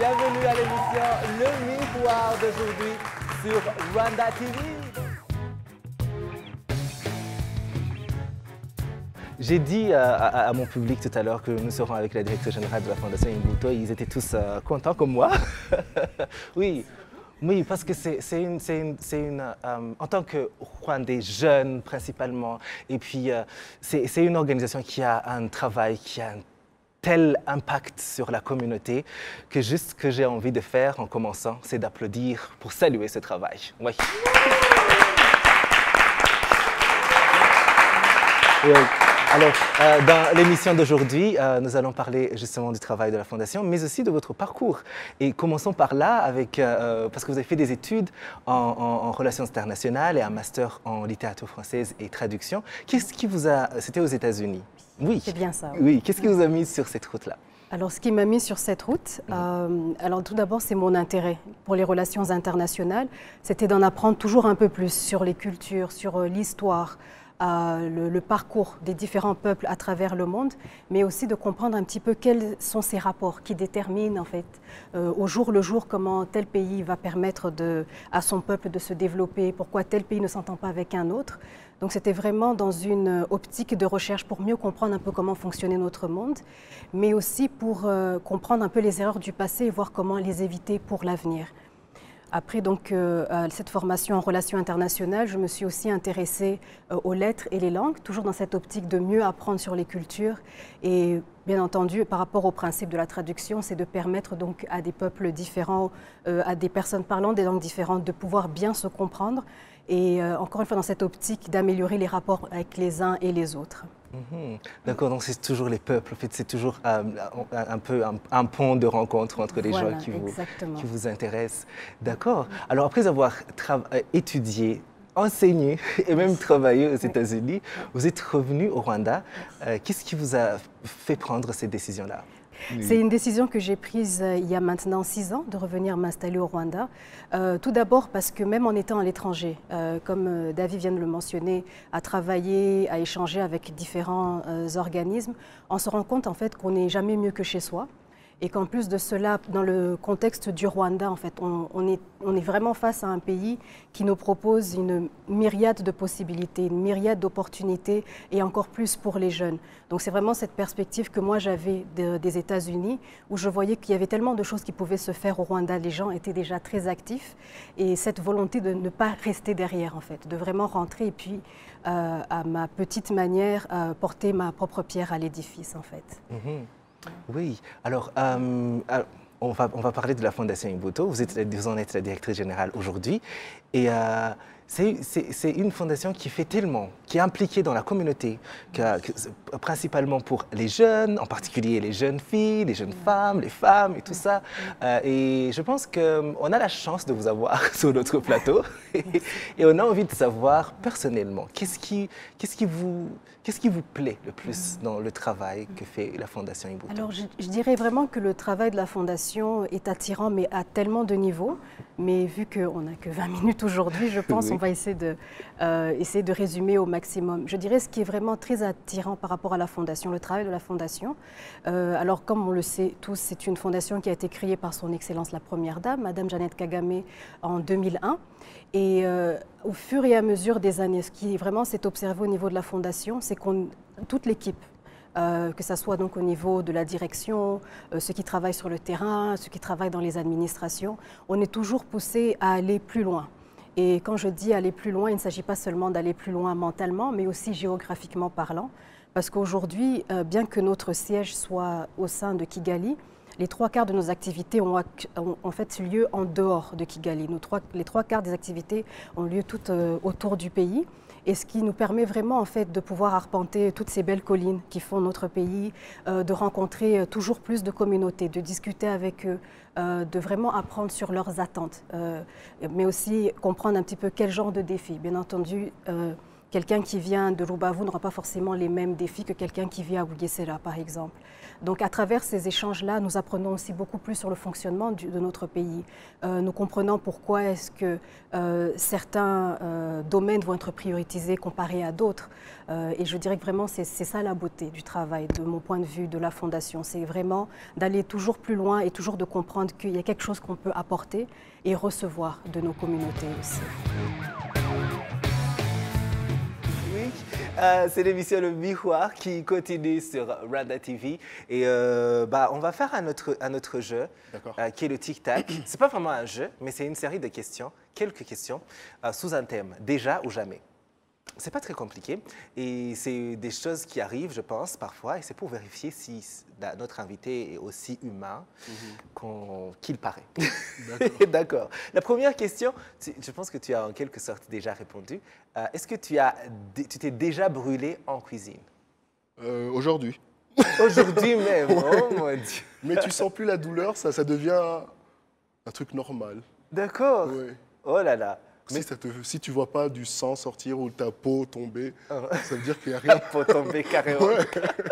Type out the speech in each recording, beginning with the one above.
bienvenue à l'émission Le Miroir d'aujourd'hui sur Rwanda TV. J'ai dit à mon public tout à l'heure que nous serons avec la directrice générale de la Fondation Imbuto. Ils étaient tous contents comme moi. Oui. Oui, parce que en tant que Rwandais jeune principalement, et puis c'est une organisation qui a un travail, qui a un tel impact sur la communauté que juste ce que j'ai envie de faire en commençant, c'est d'applaudir pour saluer ce travail. Oui. Oui. Alors, dans l'émission d'aujourd'hui, nous allons parler justement du travail de la Fondation, mais aussi de votre parcours. Et commençons par là, avec, parce que vous avez fait des études en relations internationales et un master en littérature française et traduction. Qu'est-ce qui vous a... C'était aux États-Unis? Oui. C'est bien ça. Oui. Qu'est-ce qui vous a mis sur cette route-là? Alors, ce qui m'a mis sur cette route, alors tout d'abord, c'est mon intérêt pour les relations internationales. C'était d'en apprendre toujours un peu plus sur les cultures, sur l'histoire, le parcours des différents peuples à travers le monde, mais aussi de comprendre un petit peu quels sont ces rapports qui déterminent en fait au jour le jour comment tel pays va permettre à son peuple de se développer, pourquoi tel pays ne s'entend pas avec un autre. Donc c'était vraiment dans une optique de recherche pour mieux comprendre un peu comment fonctionnait notre monde, mais aussi pour comprendre un peu les erreurs du passé et voir comment les éviter pour l'avenir. Après donc, cette formation en relations internationales, je me suis aussi intéressée aux lettres et les langues, toujours dans cette optique de mieux apprendre sur les cultures. Et bien entendu, par rapport au principe de la traduction, c'est de permettre donc à des peuples différents, à des personnes parlant des langues différentes, de pouvoir bien se comprendre. Et encore une fois, dans cette optique d'améliorer les rapports avec les uns et les autres. D'accord, donc c'est toujours les peuples, en fait, c'est toujours un peu un pont de rencontre entre les gens qui vous intéressent. D'accord. Alors après avoir étudié, enseigné et même travaillé aux États-Unis, vous êtes revenu au Rwanda. Qu'est-ce qui vous a fait prendre cette décision-là? C'est une décision que j'ai prise il y a maintenant 6 ans, de revenir m'installer au Rwanda. Tout d'abord parce que même en étant à l'étranger, comme David vient de le mentionner, à travailler, à échanger avec différents organismes, on se rend compte en fait qu'on n'est jamais mieux que chez soi. Et qu'en plus de cela, dans le contexte du Rwanda, en fait, on est vraiment face à un pays qui nous propose une myriade de possibilités, une myriade d'opportunités, et encore plus pour les jeunes. Donc c'est vraiment cette perspective que moi j'avais des États-Unis, où je voyais qu'il y avait tellement de choses qui pouvaient se faire au Rwanda. Les gens étaient déjà très actifs, et cette volonté de ne pas rester derrière, en fait, de vraiment rentrer et puis, à ma petite manière, porter ma propre pierre à l'édifice, en fait. Oui, alors on va parler de la Fondation Imbuto. Vous en êtes la directrice générale aujourd'hui. Et c'est une fondation qui fait tellement, qui est impliquée dans la communauté, principalement pour les jeunes, en particulier les jeunes filles, les jeunes femmes, les femmes et tout ça. Et je pense qu'on a la chance de vous avoir sur notre plateau. Et on a envie de savoir personnellement, qu'est-ce qui vous plaît le plus dans le travail que fait la Fondation Imbuto? Alors, je dirais vraiment que le travail de la Fondation est attirant, mais à tellement de niveaux. Mais vu qu'on n'a que 20 minutes aujourd'hui, je pense qu'on va essayer de résumer au maximum. Je dirais ce qui est vraiment très attirant par rapport à la Fondation, le travail de la Fondation. Alors, comme on le sait tous, c'est une fondation qui a été créée par son Excellence la Première Dame, Madame Jeannette Kagame, en 2001. Et au fur et à mesure des années, ce qui vraiment s'est observé au niveau de la Fondation, c'est que toute l'équipe, que ce soit donc au niveau de la direction, ceux qui travaillent sur le terrain, ceux qui travaillent dans les administrations, on est toujours poussé à aller plus loin. Et quand je dis aller plus loin, il ne s'agit pas seulement d'aller plus loin mentalement, mais aussi géographiquement parlant. Parce qu'aujourd'hui, bien que notre siège soit au sein de Kigali, les 3/4 de nos activités ont en fait lieu en dehors de Kigali. Les 3/4 des activités ont lieu tout autour du pays. Et ce qui nous permet vraiment en fait, de pouvoir arpenter toutes ces belles collines qui font notre pays, de rencontrer toujours plus de communautés, de discuter avec eux, de vraiment apprendre sur leurs attentes, mais aussi comprendre un petit peu quel genre de défis. Bien entendu, Quelqu'un qui vient de Rubavu n'aura pas forcément les mêmes défis que quelqu'un qui vit à Bugesera, par exemple. Donc à travers ces échanges-là, nous apprenons aussi beaucoup plus sur le fonctionnement de notre pays. Nous comprenons pourquoi est-ce que certains domaines vont être prioritisés comparés à d'autres. Et je dirais que vraiment c'est ça la beauté du travail, de mon point de vue, de la Fondation. C'est vraiment d'aller toujours plus loin et toujours de comprendre qu'il y a quelque chose qu'on peut apporter et recevoir de nos communautés aussi. C'est l'émission Le Miroir qui continue sur Rwanda TV. Et on va faire un autre jeu qui est le tic-tac. Ce n'est pas vraiment un jeu, mais c'est une série de questions, quelques questions, sous un thème, déjà ou jamais. Ce n'est pas très compliqué et c'est des choses qui arrivent, je pense, parfois. Et c'est pour vérifier si notre invité est aussi humain qu'il paraît. D'accord. La première question, je pense que tu as en quelque sorte déjà répondu. Est-ce que tu t'es déjà brûlé en cuisine? Aujourd'hui. Aujourd'hui même, oh mon Dieu. Mais tu sens plus la douleur, ça devient un truc normal. D'accord. Ouais. Oh là là. Mais si tu ne vois pas du sang sortir ou ta peau tomber, ça veut dire qu'il n'y a rien. La peau tomber carrément. Ouais.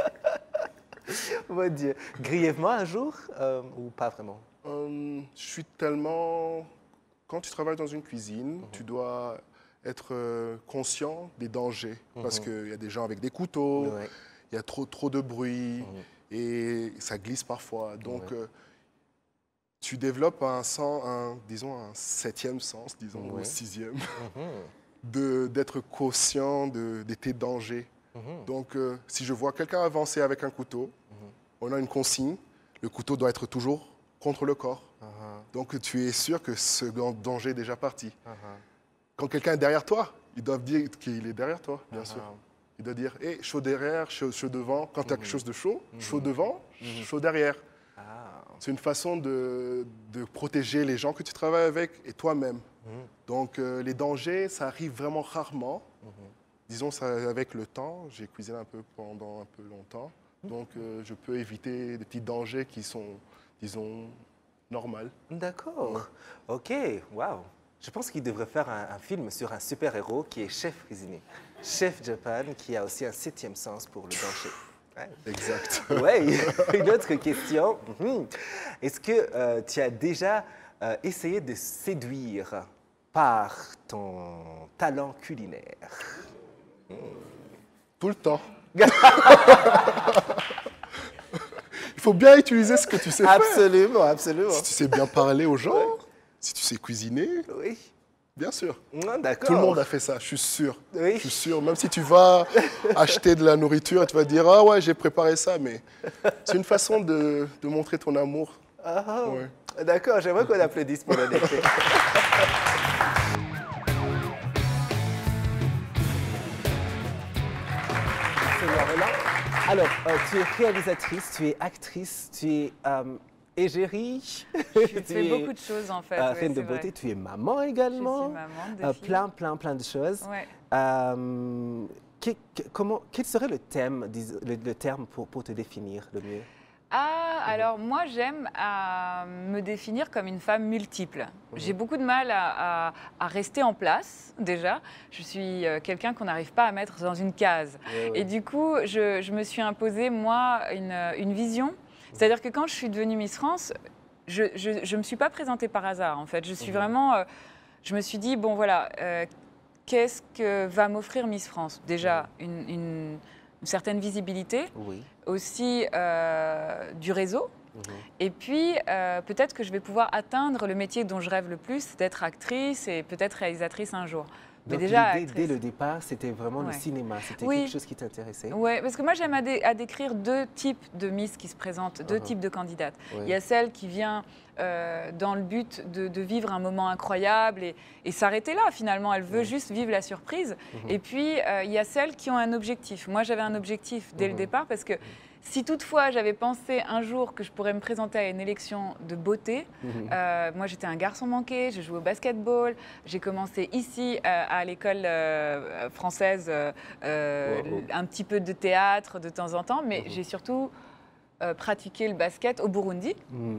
Mon Dieu. Grièvement un jour ou pas vraiment? Je suis tellement... Quand tu travailles dans une cuisine, tu dois être conscient des dangers. Parce qu'il y a des gens avec des couteaux, il y a trop de bruit et ça glisse parfois. Donc, tu développes disons un septième sens, disons, ou un sixième, d'être conscient de tes dangers. Donc, si je vois quelqu'un avancer avec un couteau, on a une consigne, le couteau doit être toujours contre le corps. Donc, tu es sûr que ce danger est déjà parti. Quand quelqu'un est derrière toi, ils doivent dire qu'il est derrière toi, bien sûr. Il doit dire, hey, chaud derrière, chaud devant. Quand tu as quelque chose de chaud, chaud devant, chaud derrière. C'est une façon de protéger les gens que tu travailles avec et toi-même. Donc, les dangers, ça arrive vraiment rarement. Disons, ça, avec le temps, j'ai cuisiné un peu pendant un peu longtemps. Donc, je peux éviter des petits dangers qui sont, disons, normaux. D'accord. OK. Waouh. Je pense qu'il devrait faire un film sur un super-héros qui est chef cuisinier. Chef Japan, qui a aussi un septième sens pour le danger. Ouais. Exact. Oui, une autre question. Est-ce que tu as déjà essayé de séduire par ton talent culinaire? Tout le temps. Il faut bien utiliser ce que tu sais faire. Absolument, absolument. Si tu sais bien parler aux gens, si tu sais cuisiner, bien sûr. D'accord. Tout le monde a fait ça, je suis sûr. Oui. Je suis sûr. Même si tu vas acheter de la nourriture et tu vas dire « Ah ouais, j'ai préparé ça », mais c'est une façon de montrer ton amour. Ouais. D'accord, j'aimerais qu'on applaudisse pour l'honnêteté. Alors, tu es réalisatrice, tu es actrice, tu es égérie. Je fais beaucoup de choses en fait. Reine de beauté, tu es maman également. Je suis maman, plein de choses. Ouais. Quel serait le terme pour te définir le mieux? Alors moi j'aime me définir comme une femme multiple. J'ai beaucoup de mal à rester en place déjà. Je suis quelqu'un qu'on n'arrive pas à mettre dans une case. Et du coup je me suis imposée moi une vision. C'est-à-dire que quand je suis devenue Miss France, je ne me suis pas présentée par hasard en fait. Je suis vraiment, je me suis dit bon voilà, qu'est-ce que va m'offrir Miss France? Déjà une certaine visibilité, aussi du réseau. Et puis, peut-être que je vais pouvoir atteindre le métier dont je rêve le plus, d'être actrice et peut-être réalisatrice un jour. Mais déjà, dès le départ, c'était vraiment le cinéma, c'était quelque chose qui t'intéressait? Oui, parce que moi, j'aime à décrire deux types de Miss qui se présentent, deux types de candidates. Il y a celle qui vient dans le but de vivre un moment incroyable et s'arrêter là, finalement. Elle veut juste vivre la surprise. Et puis, il y a celles qui ont un objectif. Moi, j'avais un objectif dès le départ parce que si toutefois j'avais pensé un jour que je pourrais me présenter à une élection de beauté, moi j'étais un garçon manqué, je jouais au basketball, j'ai commencé ici à l'école française, un petit peu de théâtre de temps en temps, mais j'ai surtout pratiqué le basket au Burundi.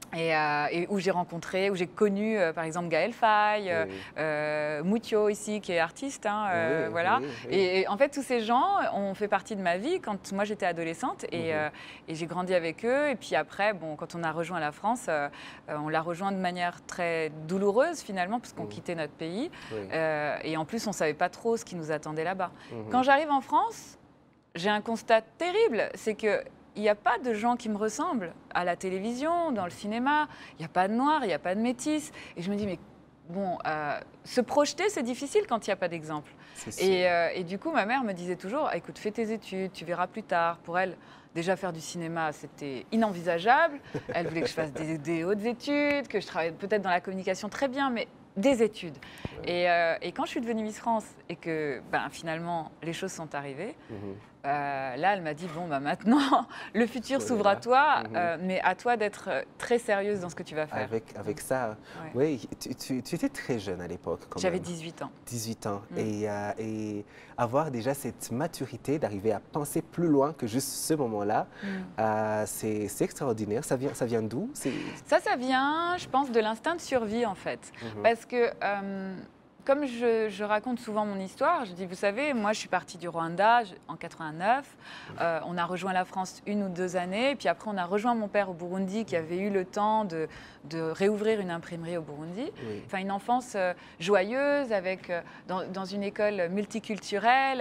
Et où j'ai rencontré, où j'ai connu par exemple Gaël Faye, Moutio ici qui est artiste, hein, voilà. Et en fait tous ces gens ont fait partie de ma vie quand moi j'étais adolescente et j'ai grandi avec eux. Et puis après, bon, quand on a rejoint la France, on l'a rejoint de manière très douloureuse finalement parce qu'on quittait notre pays et en plus on savait pas trop ce qui nous attendait là-bas. Quand j'arrive en France, j'ai un constat terrible, c'est que il n'y a pas de gens qui me ressemblent à la télévision, dans le cinéma. Il n'y a pas de noirs, il n'y a pas de métis. Et je me dis, mais bon, se projeter, c'est difficile quand il n'y a pas d'exemple. Et du coup, ma mère me disait toujours, écoute, fais tes études, tu verras plus tard. Pour elle, déjà faire du cinéma, c'était inenvisageable. Elle voulait que je fasse des hautes études, que je travaille peut-être dans la communication très bien, mais des études. Et quand je suis devenue Miss France et que finalement les choses sont arrivées, là elle m'a dit bon bah maintenant le futur s'ouvre à toi, mais à toi d'être très sérieuse dans ce que tu vas faire. Avec ça, oui, tu étais très jeune à l'époque. J'avais 18 ans. 18 ans et avoir déjà cette maturité d'arriver à penser plus loin que juste ce moment-là, c'est extraordinaire. Ça vient d'où? Ça vient, je pense, de l'instinct de survie en fait. Parce que comme je raconte souvent mon histoire, je dis, vous savez, moi je suis partie du Rwanda en 89, on a rejoint la France 1 ou 2 années, puis après on a rejoint mon père au Burundi qui avait eu le temps de réouvrir une imprimerie au Burundi. Enfin une enfance joyeuse, dans une école multiculturelle,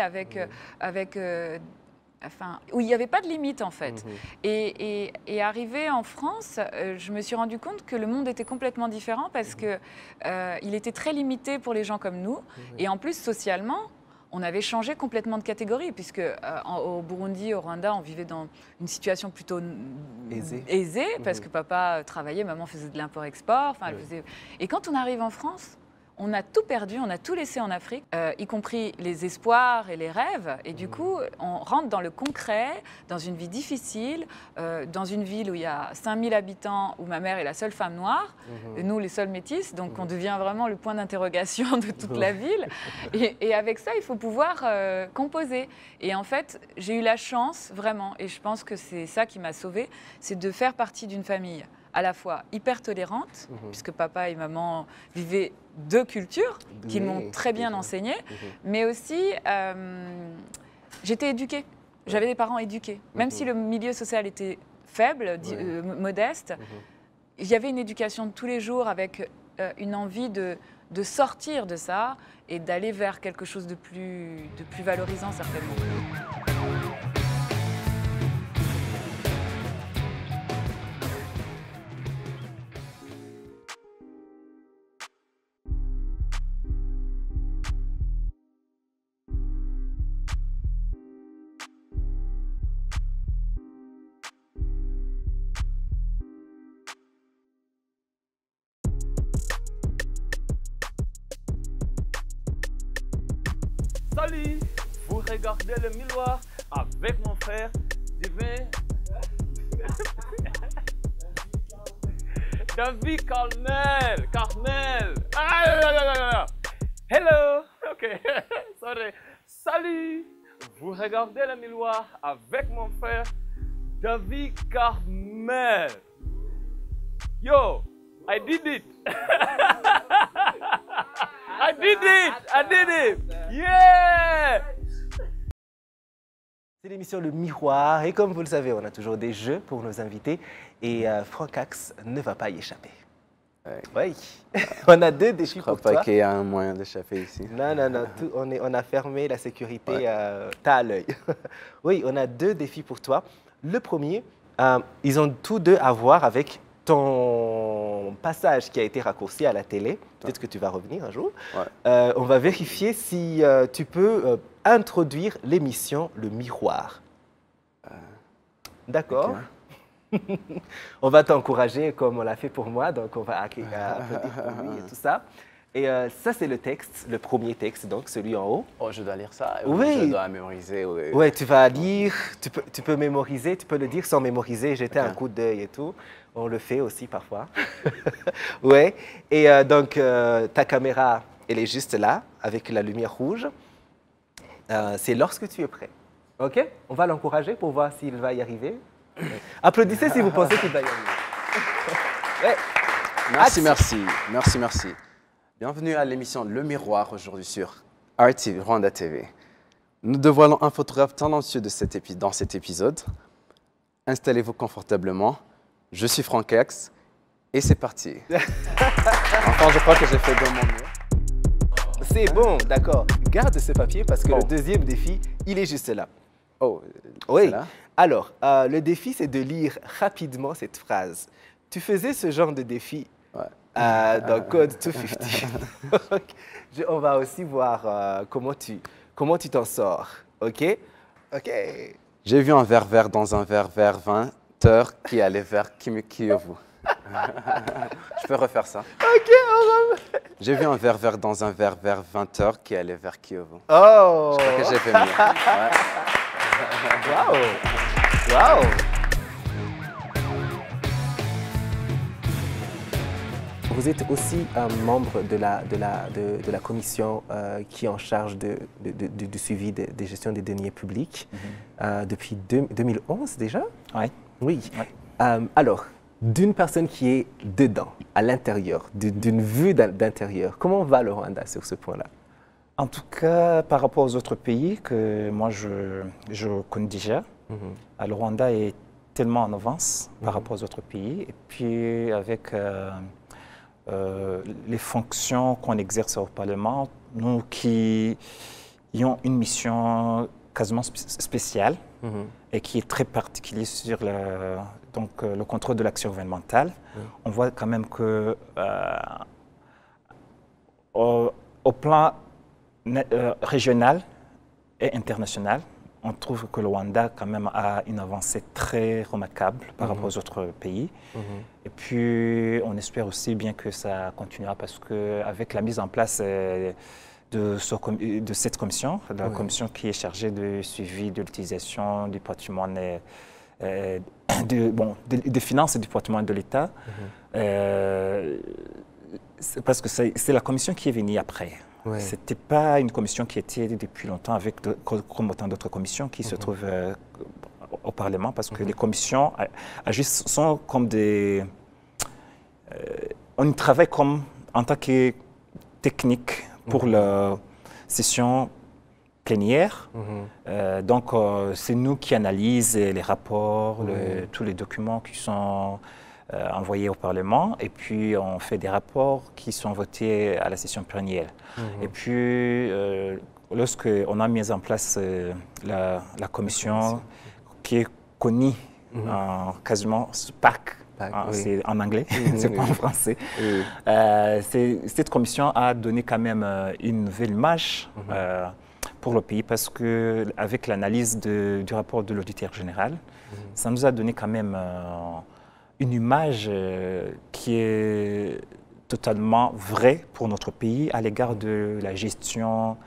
où il n'y avait pas de limite en fait. Et arrivé en France, je me suis rendu compte que le monde était complètement différent parce qu'il était très limité pour les gens comme nous. Et en plus, socialement, on avait changé complètement de catégorie puisque au Burundi, au Rwanda, on vivait dans une situation plutôt aisée parce que papa travaillait, maman faisait de l'import-export. Et quand on arrive en France, on a tout perdu, on a tout laissé en Afrique, y compris les espoirs et les rêves. Et du coup, on rentre dans le concret, dans une vie difficile, dans une ville où il y a 5000 habitants, où ma mère est la seule femme noire, et nous les seuls métis. Donc on devient vraiment le point d'interrogation de toute la ville. Et avec ça, il faut pouvoir composer. Et en fait, j'ai eu la chance, vraiment, et je pense que c'est ça qui m'a sauvée, c'est de faire partie d'une famille à la fois hyper tolérante, puisque papa et maman vivaient 2 cultures qui m'ont très bien enseigné, mais aussi j'étais éduquée, j'avais des parents éduqués. Même si le milieu social était faible, modeste, il y avait une éducation de tous les jours avec une envie de sortir de ça et d'aller vers quelque chose de plus valorisant certainement. Salut, vous regardez le miroir avec mon frère divin David Carmel. Hello, ok, sorry. Salut, vous regardez le miroir avec mon frère David Carmel. Yo, I did it. I did it! Yeah! C'est l'émission Le Miroir et comme vous le savez, on a toujours des jeux pour nos invités et Francax ne va pas y échapper. Oui, on a 2 défis pour toi. Je crois pas qu'il y a un moyen d'échapper ici. Non, on a fermé la sécurité, t'as à l'œil. Oui, on a 2 défis pour toi. Le premier, ils ont tous 2 à voir avec ton passage qui a été raccourci à la télé. Peut-être que tu vas revenir un jour. On va vérifier si tu peux introduire l'émission Le Miroir. D'accord. Okay. On va t'encourager comme on l'a fait pour moi, donc on va applaudir pour lui et tout ça. Et ça, c'est le texte, le premier texte, donc celui en haut. Oh, je dois lire ça? Oui. Je dois mémoriser? Oui, tu vas lire, tu peux mémoriser, tu peux le dire sans mémoriser, jeter un coup d'œil et tout. On le fait aussi parfois. Oui. Et donc, ta caméra, elle est juste là, avec la lumière rouge. C'est lorsque tu es prêt. OK? On va l'encourager pour voir s'il va y arriver. Applaudissez si vous pensez qu'il va y arriver. Ouais. Merci, merci. Merci, merci. Bienvenue à l'émission Le Miroir aujourd'hui sur RTV, Rwanda TV. Nous dévoilons un photographe talentueux dans cet épisode. Installez-vous confortablement. Je suis Frankex et c'est parti. Enfin, je crois que j'ai fait de mon mieux. C'est bon, d'accord. Garde ce papier parce que le deuxième défi, il est juste là. Oh, Oui. c'est là? Alors, le défi, c'est de lire rapidement cette phrase. Tu faisais ce genre de défi dans Code 250. Donc, on va aussi voir comment tu t'en sors. OK? OK. J'ai vu un verre vert dans un verre vert 20 heures qui allait vers Kiev. Je peux refaire ça? OK, on va... J'ai vu un verre vert dans un verre vert 20 heures qui allait vers Kiev. Oh! Je crois que j'ai fait mieux. Wow! Wow! Vous êtes aussi un membre de la commission qui est en charge du suivi des gestions des deniers publics depuis 2011 déjà? Oui. Oui. Alors, d'une personne qui est dedans, à l'intérieur, d'une vue d'intérieur, comment va le Rwanda sur ce point-là? En tout cas, par rapport aux autres pays que moi je connais déjà, le Rwanda est tellement en avance par rapport aux autres pays. Et puis avec les fonctions qu'on exerce au Parlement, nous qui ayons une mission quasiment spéciale et qui est très particulière sur le contrôle de l'action gouvernementale, on voit quand même que au plan régional et international, on trouve que le Rwanda quand même a une avancée très remarquable par rapport aux autres pays. Et puis, on espère aussi bien que ça continuera parce qu'avec la mise en place de cette commission, la commission qui est chargée du suivi de l'utilisation du patrimoine, des finances et du patrimoine de l'État, parce que c'est la commission qui est venue après. Ouais. Ce n'était pas une commission qui était depuis longtemps avec comme autant d'autres commissions qui se trouvent au Parlement parce que les commissions agissent, sont comme des... on travaille comme en tant que technique pour la session plénière. Donc, c'est nous qui analysons les rapports, tous les documents qui sont envoyés au Parlement, et puis on fait des rapports qui sont votés à la session plénière. Et puis, lorsqu'on a mis en place la commission qui est connue quasiment PAC, c'est en anglais, c'est pas en français. Cette commission a donné quand même une nouvelle image pour le pays parce qu'avec l'analyse du rapport de l'auditeur général, ça nous a donné quand même une image qui est totalement vraie pour notre pays à l'égard de la gestion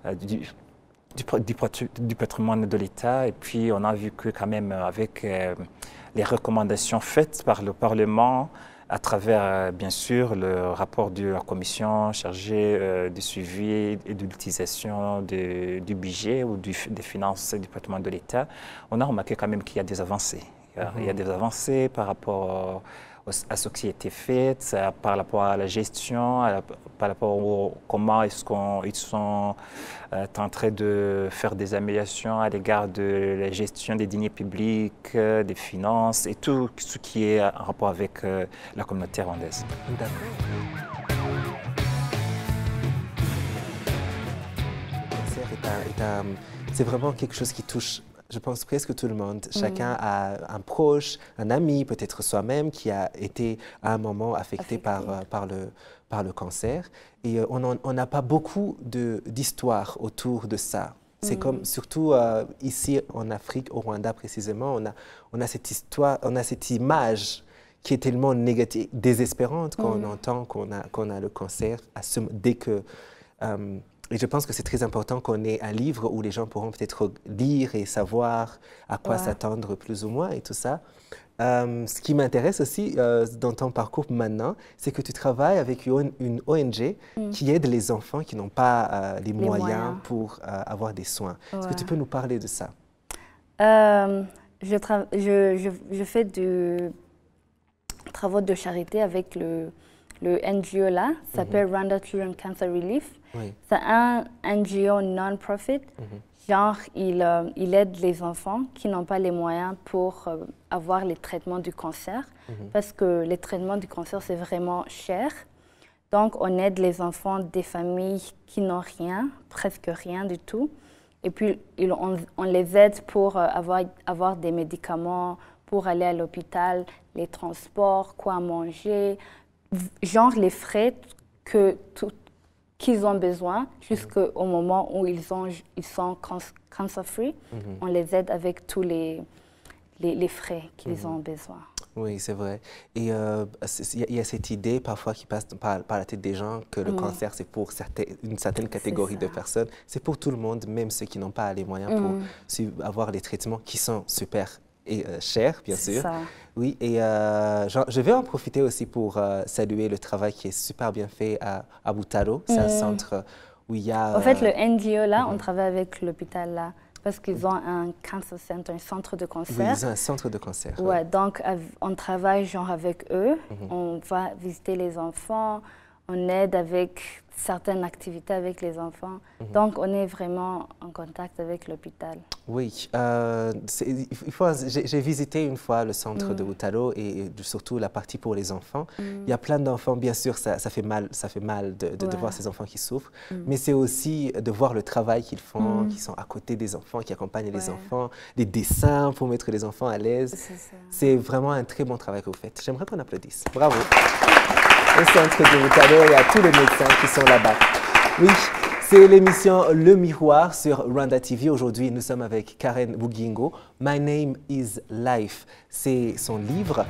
du patrimoine de l'État. Et puis, on a vu que quand même, avec les recommandations faites par le Parlement, à travers, bien sûr, le rapport de la commission chargée du suivi et de l'utilisation du budget ou des finances du patrimoine de l'État, on a remarqué quand même qu'il y a des avancées. Il y a des avancées par rapport à ce qui a été fait, par rapport à la gestion, par rapport à comment ils sont en train de faire des améliorations à l'égard de la gestion des deniers publics, des finances et tout ce qui est en rapport avec la communauté rwandaise. D'accord. C'est vraiment quelque chose qui touche, je pense, presque tout le monde. Chacun a un proche, un ami, peut-être soi-même, qui a été à un moment affecté par le cancer. Et on n'a pas beaucoup d'histoires autour de ça. C'est comme, surtout ici en Afrique, au Rwanda précisément, on a cette histoire, on a cette image qui est tellement négative, désespérante quand on entend qu'on a le cancer dès que... Et je pense que c'est très important qu'on ait un livre où les gens pourront peut-être lire et savoir à quoi s'attendre plus ou moins et tout ça. Ce qui m'intéresse aussi dans ton parcours maintenant, c'est que tu travailles avec une ONG qui aide les enfants qui n'ont pas les moyens pour avoir des soins. Est-ce que tu peux nous parler de ça? Je fais du travaux de charité avec le NGO là, ça s'appelle Rwanda Children Cancer Relief. Oui. C'est un NGO non-profit. Genre, il aide les enfants qui n'ont pas les moyens pour avoir les traitements du cancer, parce que les traitements du cancer, c'est vraiment cher. Donc, on aide les enfants des familles qui n'ont rien, presque rien du tout. Et puis, on les aide pour avoir des médicaments, pour aller à l'hôpital, les transports, quoi manger, genre les frais qu'ils ont besoin jusqu'au moment où ils sont cancer-free. On les aide avec tous les frais qu'ils ont besoin. Oui, c'est vrai. Et il y a cette idée parfois qui passe par la tête des gens que le cancer, c'est pour une certaine catégorie de personnes. C'est pour tout le monde, même ceux qui n'ont pas les moyens pour avoir les traitements qui sont super chers, bien sûr. Ça. Oui, et je vais en profiter aussi pour saluer le travail qui est super bien fait à Butaro. C'est un centre où il y a... En fait, le NGO, là, on travaille avec l'hôpital, là. Parce qu'ils ont un cancer center, un centre de cancer. Oui, ils ont un centre de cancer. Ouais, donc on travaille genre avec eux. On va visiter les enfants, on aide avec certaines activités avec les enfants. Donc on est vraiment en contact avec l'hôpital. Oui, j'ai visité une fois le centre de Butaro et surtout la partie pour les enfants. Il y a plein d'enfants, bien sûr, ça fait mal de voir ces enfants qui souffrent, mais c'est aussi de voir le travail qu'ils font, qui sont à côté des enfants, qui accompagnent les enfants, les dessins pour mettre les enfants à l'aise. C'est vraiment un très bon travail que vous faites. J'aimerais qu'on applaudisse. Bravo. Au centre de Butaro et à tous les médecins qui sont là-bas. Oui. C'est l'émission Le Miroir sur Rwanda TV. Aujourd'hui, nous sommes avec Karen Bugingo. My Name is Life. C'est son livre.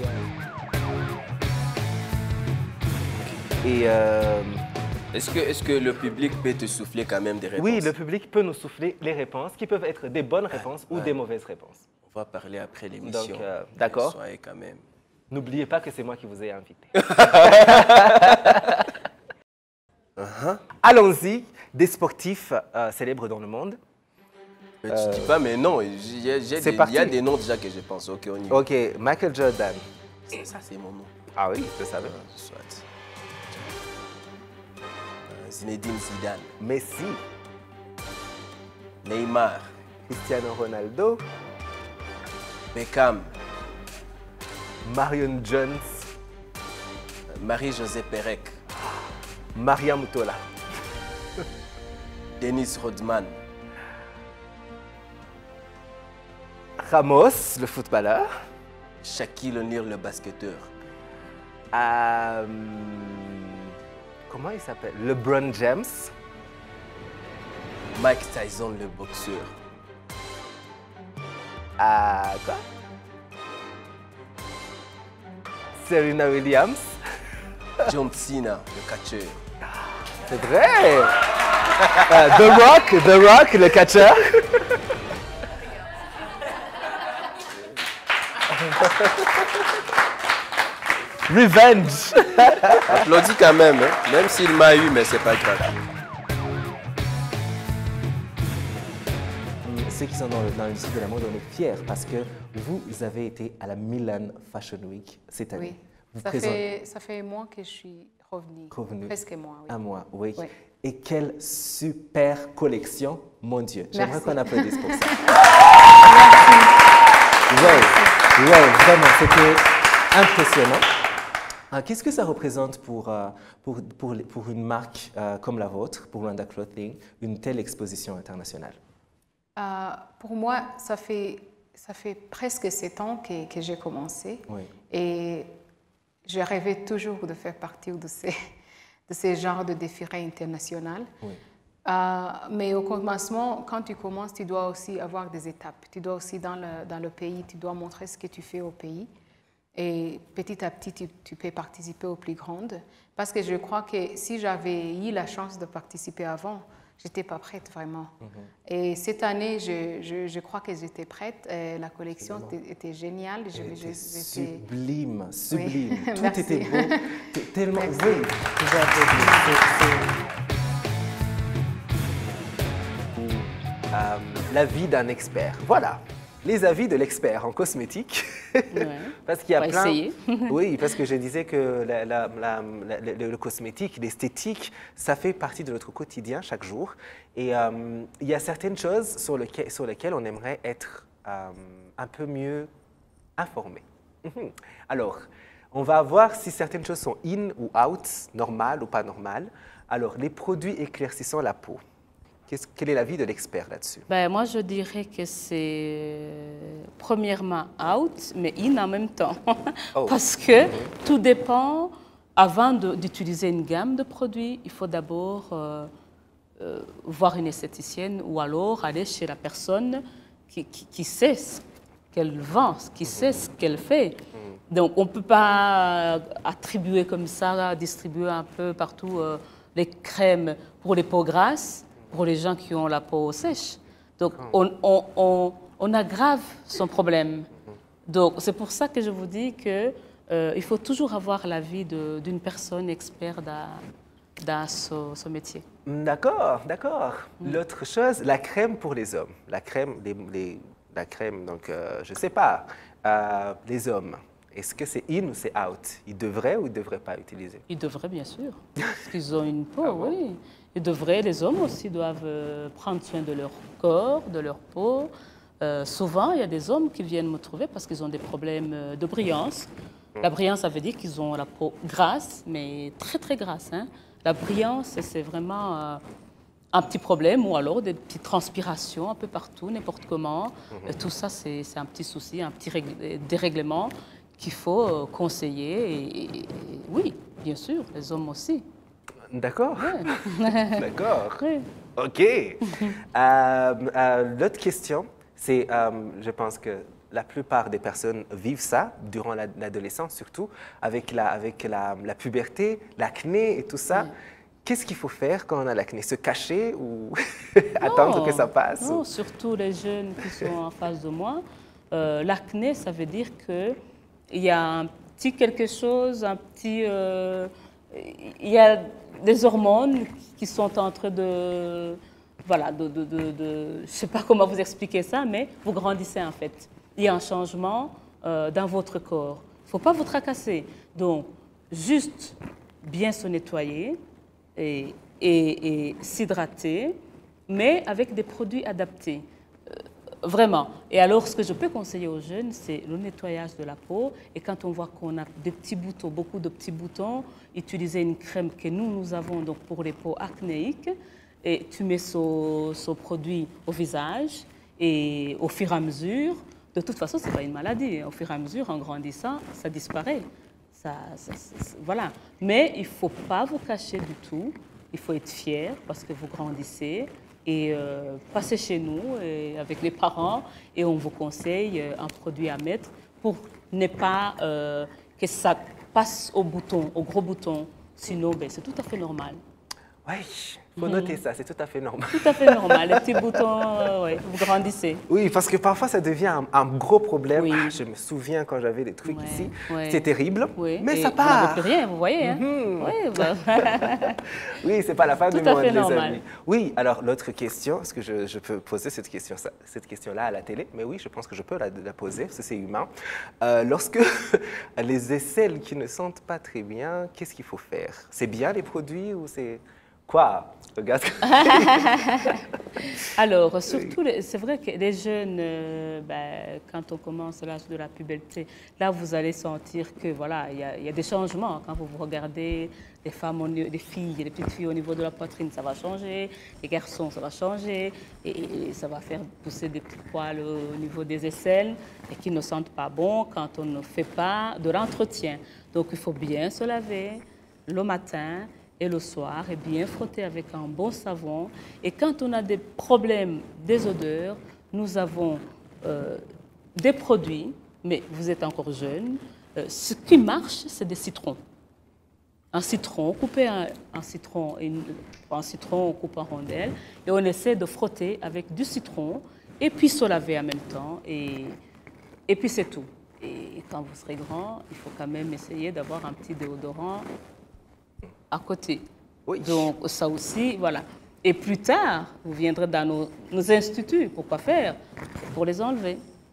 Est-ce que le public peut te souffler quand même des réponses? Oui, le public peut nous souffler les réponses qui peuvent être des bonnes réponses ou des mauvaises réponses. On va parler après l'émission. Donc, d'accord. Soyez quand même. N'oubliez pas que c'est moi qui vous ai invité. Allons-y, des sportifs célèbres dans le monde. Mais tu dis pas, mais non, il y a des noms déjà que je pense. Ok, on y va. Ok, Michael Jordan. Ça, c'est mon nom. Ah oui, je savais. Soit. Zinedine Zidane. Messi. Neymar. Cristiano Ronaldo. Beckham. Marion Jones. Marie-Josée Pérec. Maria Mutola. Dennis Rodman. Ramos, le footballeur. Shaquille O'Neal, le basketteur. Comment il s'appelle? LeBron James. Mike Tyson, le boxeur. Quoi? Serena Williams. John Cena, le catcheur. C'est vrai. The Rock, le catcheur. Revenge. Applaudis quand même, hein? Même s'il m'a eu, mais c'est pas grave. Ceux qui sont dans l'industrie de la mode, on est fiers parce que vous avez été à la Milan Fashion Week cette année. Oui, ça fait un mois que je suis revenue. Presque un mois, oui. Un mois, oui. Et quelle super collection, mon Dieu. J'aimerais qu'on applaudisse pour ça. Merci. Ouais, vraiment, c'était impressionnant. Qu'est-ce que ça représente pour une marque comme la vôtre, pour Rwanda Clothing, une telle exposition internationale? Pour moi, ça fait presque 7 ans que j'ai commencé. Oui. Et je rêvais toujours de faire partie de ces genres de défilés internationaux. Oui. Mais au commencement, quand tu commences, tu dois aussi avoir des étapes. Tu dois aussi, dans le pays, tu dois montrer ce que tu fais au pays. Et petit à petit, tu peux participer aux plus grandes. Parce que je crois que si j'avais eu la chance de participer avant, je n'étais pas prête vraiment. Et cette année, je crois que j'étais prête. La collection était géniale. Sublime, sublime. Oui. Tout était beau. Tellement. Merci. Oui, l'avis d'un expert. Voilà, les avis de l'expert en cosmétique. Parce qu'il y a plein... essayer. Oui, parce que je disais que le cosmétique, l'esthétique, ça fait partie de notre quotidien chaque jour. Et il y a certaines choses sur lesquelles on aimerait être un peu mieux informé. Alors, on va voir si certaines choses sont in ou out, normales ou pas normales. Alors, les produits éclaircissant la peau. Quel est l'avis de l'expert là-dessus? Moi, je dirais que c'est premièrement out, mais in en même temps. Parce que tout dépend, avant d'utiliser une gamme de produits, il faut d'abord voir une esthéticienne ou alors aller chez la personne qui sait ce qu'elle vend, qui sait ce qu'elle fait. Donc, on ne peut pas attribuer comme ça, distribuer un peu partout les crèmes pour les peaux grasses, pour les gens qui ont la peau sèche. Donc, on aggrave son problème. Donc, c'est pour ça que je vous dis qu'il faut toujours avoir l'avis d'une personne experte dans ce métier. D'accord, d'accord. L'autre chose, la crème pour les hommes. La crème, donc, je ne sais pas, les hommes. Est-ce que c'est in ou c'est out? Ils devraient ou ils ne devraient pas utiliser? Ils devraient, bien sûr. Parce qu'ils ont une peau, oui. Ils devraient, les hommes aussi doivent prendre soin de leur corps, de leur peau. Souvent, il y a des hommes qui viennent me trouver parce qu'ils ont des problèmes de brillance. La brillance, ça veut dire qu'ils ont la peau grasse, mais très, très grasse. Hein. La brillance, c'est vraiment un petit problème ou alors des petites transpirations un peu partout, n'importe comment. Tout ça, c'est un petit souci, un petit dérèglement qu'il faut conseiller. Et oui, bien sûr, les hommes aussi. D'accord. Ouais. D'accord. Oui. OK. L'autre question, c'est, je pense que la plupart des personnes vivent ça durant l'adolescence, surtout avec la puberté, l'acné et tout ça. Qu'est-ce qu'il faut faire quand on a l'acné? Se cacher ou attendre que ça passe? Non, surtout les jeunes qui sont en face de moi. L'acné, ça veut dire qu'il y a un petit quelque chose, il y a des hormones qui sont en train de... Voilà, je ne sais pas comment vous expliquer ça, mais vous grandissez en fait. Il y a un changement dans votre corps. Il ne faut pas vous tracasser. Donc, juste bien se nettoyer et s'hydrater, mais avec des produits adaptés. Vraiment. Et alors, ce que je peux conseiller aux jeunes, c'est le nettoyage de la peau. Et quand on voit qu'on a des petits boutons, beaucoup de petits boutons, utiliser une crème que nous avons donc pour les peaux acnéiques. Et tu mets ce produit au visage et au fur et à mesure, de toute façon, ce n'est pas une maladie. Au fur et à mesure, en grandissant, ça disparaît. Voilà. Mais il ne faut pas vous cacher du tout. Il faut être fier parce que vous grandissez. Et passez chez nous avec les parents et on vous conseille un produit à mettre pour ne pas que ça passe au gros bouton. Sinon, c'est tout à fait normal. Oui, il faut noter ça, c'est tout à fait normal. Tout à fait normal, les petits boutons, vous grandissez. Oui, parce que parfois ça devient un gros problème. Oui. Je me souviens quand j'avais des trucs ici, c'était terrible, mais ça part. Vous n'avez plus rien, vous voyez. Hein? Oui, c'est pas la fin du monde, les normal. amis. Oui, alors l'autre question, est-ce que je peux poser cette question-là à la télé? Mais oui, je pense que je peux la poser, parce que c'est humain. Lorsque les aisselles qui ne sentent pas très bien, qu'est-ce qu'il faut faire? C'est bien les produits ou c'est... Quoi? Regarde. Alors, surtout, c'est vrai que les jeunes, quand on commence l'âge de la puberté, là, vous allez sentir que voilà, il y a des changements. Quand vous regardez les femmes, les filles, les petites filles au niveau de la poitrine, ça va changer. Les garçons, ça va changer. Et ça va faire pousser des petits poils au niveau des aisselles et qui ne sentent pas bon quand on ne fait pas de l'entretien. Donc, il faut bien se laver le matin et le soir, et bien frotter avec un bon savon. Et quand on a des problèmes des odeurs, nous avons des produits, mais vous êtes encore jeune. Ce qui marche, c'est des citrons. Un citron, couper un citron, on coupe en rondelles, et on essaie de frotter avec du citron, et puis se laver en même temps, et puis c'est tout. Et quand vous serez grand, il faut quand même essayer d'avoir un petit déodorant à côté. Oui. Donc, ça aussi, voilà. Et plus tard, vous viendrez dans nos instituts. Pourquoi faire? Pour les enlever.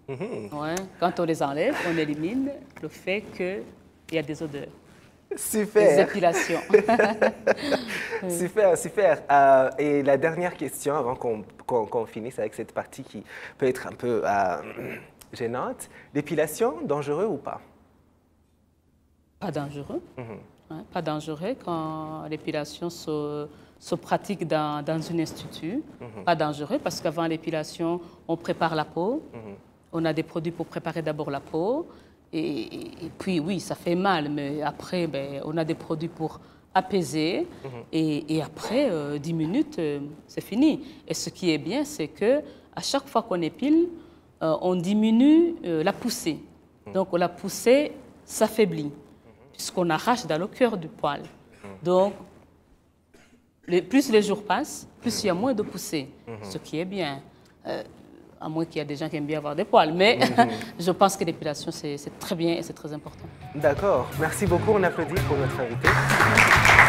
Ouais. Quand on les enlève, on élimine le fait qu'il y a des odeurs. Super. Des épilations. Super, super. Et la dernière question, avant qu'on finisse avec cette partie qui peut être un peu gênante. L'épilation, dangereux ou pas? Pas dangereux. Ouais, pas dangereux quand l'épilation se pratique dans un institut. Pas dangereux parce qu'avant l'épilation, on prépare la peau. On a des produits pour préparer d'abord la peau. Et puis, oui, ça fait mal, mais après, ben, on a des produits pour apaiser. Et après, 10 minutes, c'est fini. Et ce qui est bien, c'est qu'à chaque fois qu'on épile, on diminue la poussée. Donc, la poussée s'affaiblit, puisqu'on arrache dans le cœur du poil. Donc, plus les jours passent, plus il y a moins de poussée, ce qui est bien. À moins qu'il y ait des gens qui aiment bien avoir des poils. Mais je pense que l'épilation, c'est très bien et c'est très important. D'accord. Merci beaucoup. On applaudit pour notre invité.